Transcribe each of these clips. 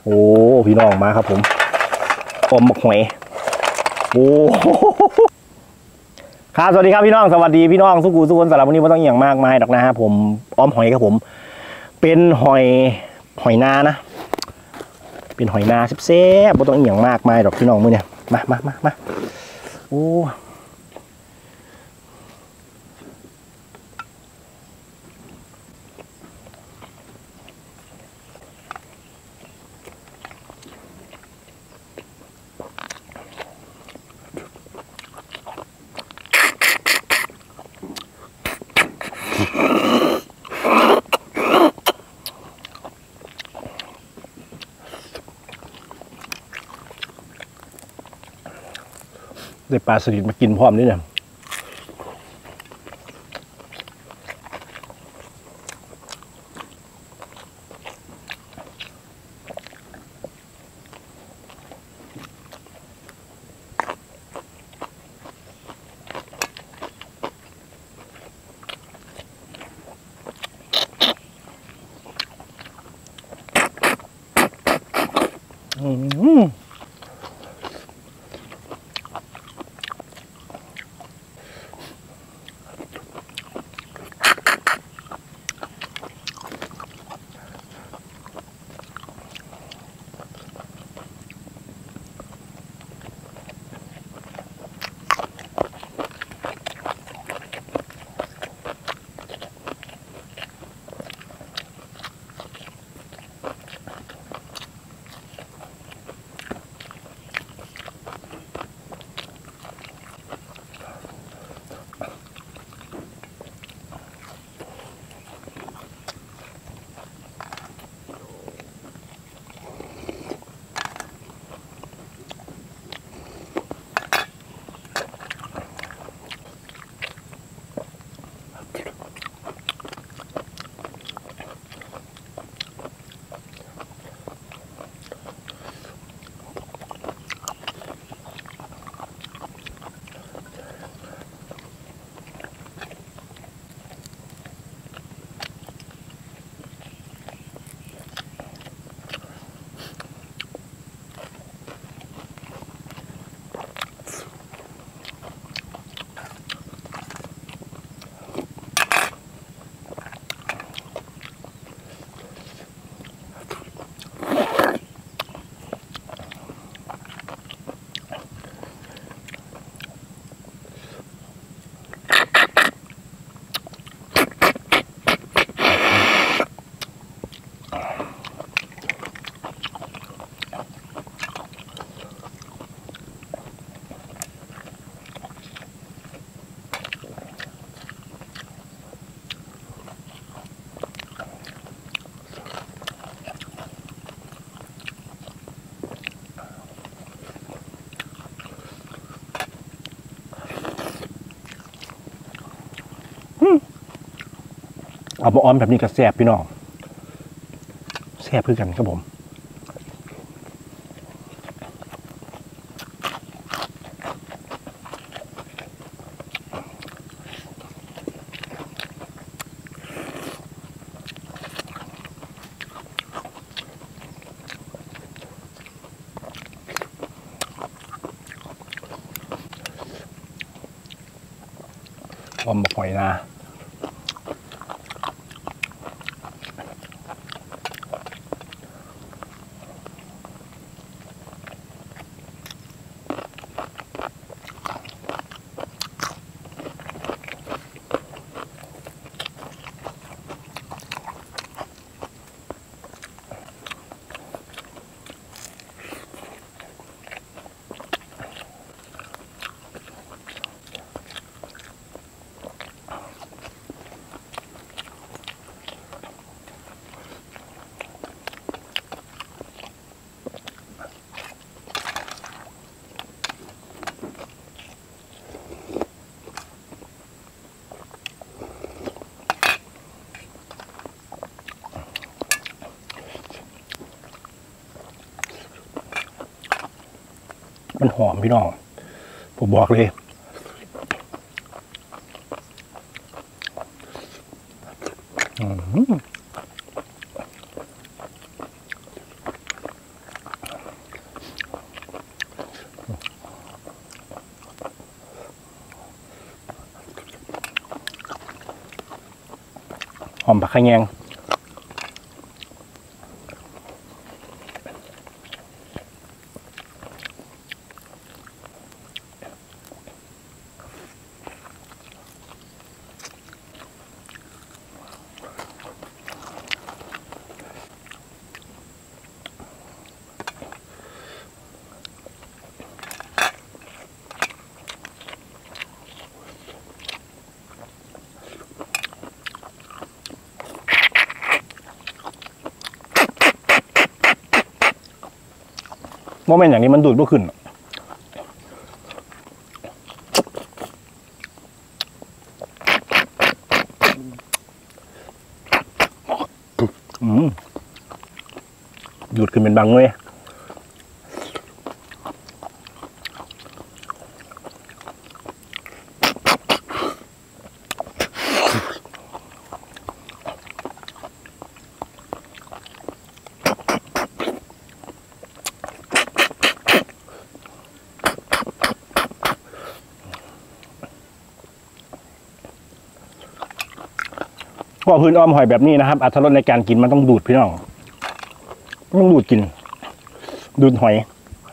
โอ้พี่น้องมาครับผมอมบักหอยโอ้ครับสวัสดีครับพี่น้องสวัสดีพี่น้องสุกูสุกคนสำหรับวันนี้ไม่ต้องอย่างมากมายดอกนะฮะผมอ้อมหอยครับผมเป็นหอยนานะเป็นหอยนาแซ่บๆไม่ต้องอย่างมากมายดอกพี่น้องมือเนี่ยมาโอ้ได้ปลาสลิดมากินพร้อมนี่เนี่ยเอามาอ้อมแบบนี้ก็แซ่บพี่น้องแซ่บคือกันครับผมอ้อมบักหอยนามันหอมพี่น้องผมบอกเลยหอมผักขะแยงโมเมนต์อย่างนี้มันดูดบ่ขึ้นดูดขึ้นเป็นบางเว้ยพอพื้นอ้อมหอยแบบนี้นะครับอรรถรสในการกินมันต้องดูดพี่น้องต้องดูดกินดูดหอย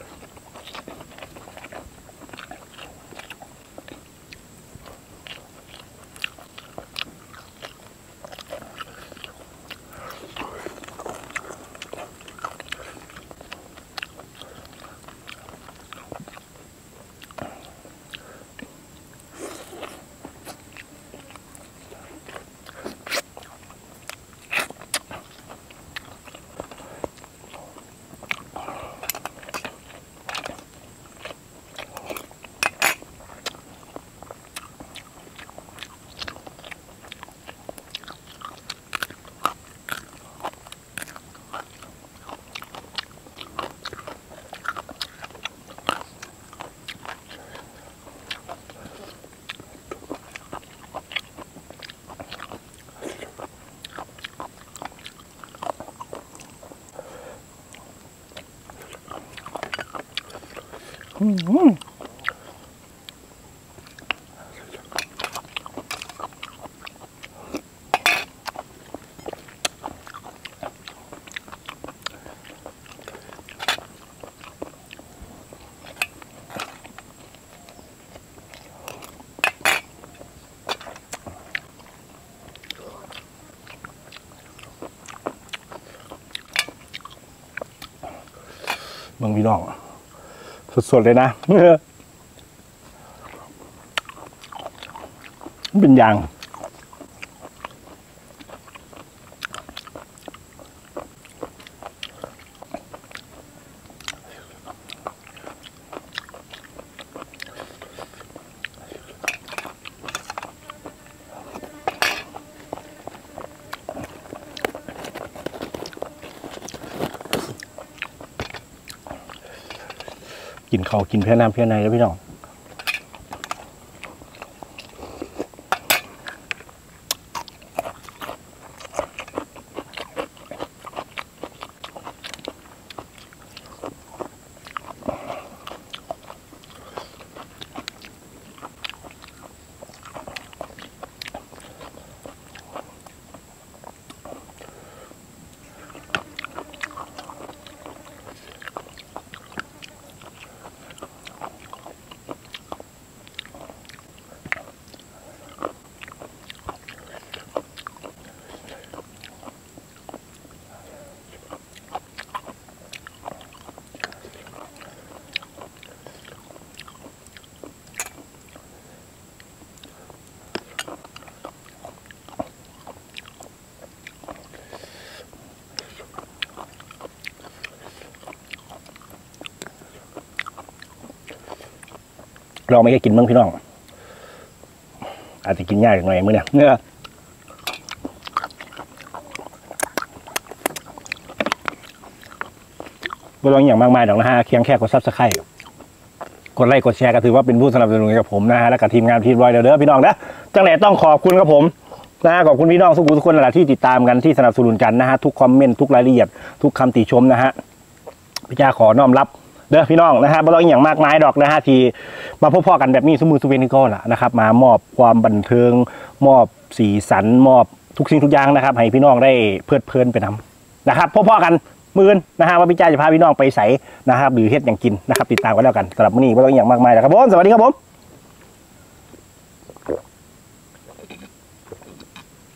เมืองพี่น้องสดๆเลยนะเป็นยางกินเขากินเพี้ยน้ำเพี้ยในแล้วพี่น้องเราไม่ได้กินเมืองพี่น้องอาจจะกินยากหน่อยมื้อเนี่ยบ่ต้องอย่างมากมายดอกนะฮะเพียงแค่กด Subscribe กดไลค์กดแชร์ก็ถือว่าเป็นผู้สนับสนุนกับผมนะฮะและกับทีมงานทีมบอยเด้อพี่น้องนะจังไหนต้องขอบคุณครับผมนะขอบคุณพี่น้องทุกคนนั่นแหละที่ติดตามกันที่สนับสนุนกันนะฮะทุกคอมเมนต์ทุกรายละเอียดทุกคำติชมนะฮะพี่จ้าขอน้อมรับเด้อพี่น้องนะฮะบ่ต้องอย่างมากมายดอกนะฮะที่มาพบพ่อกันแบบนี้สมือสุเวนิโก้ล่ะนะครับมามอบความบันเทิงมอบสีสันมอบทุกสิ่งทุกอย่างนะครับให้พี่น้องได้เพลิดเพลินไปนำนะครับพ่อๆกันมื้อนะฮะว่าพี่จ้าจะพาพี่น้องไปใส่นะครับหรือเฮ็ดอย่างกินนะครับติดตามกันแล้วกันสำหรับมื้อนี้ไม่ต้องอย่างมากมายแล้วครับผมสวัสดีครับผม